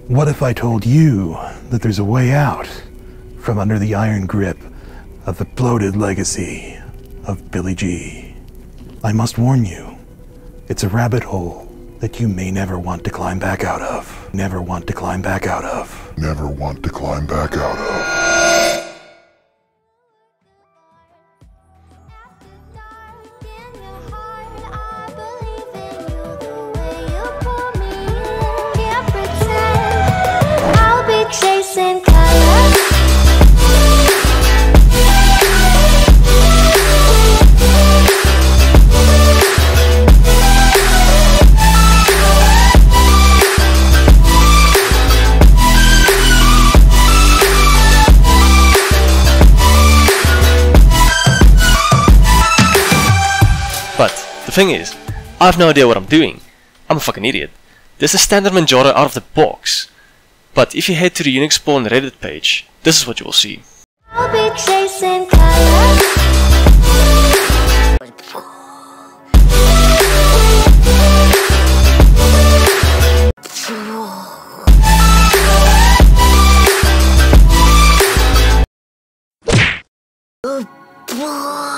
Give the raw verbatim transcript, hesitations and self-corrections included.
What if I told you that there's a way out from under the iron grip of the bloated legacy of Billy G? I must warn you, it's a rabbit hole that you may never want to climb back out of. Never want to climb back out of. Never want to climb back out of. But the thing is, I have no idea what I'm doing. I'm a fucking idiot. This is standard Manjaro out of the box. But if you head to the Unix Spawn Reddit page, this is what you will see. I'll be chasing colors. Oh boy.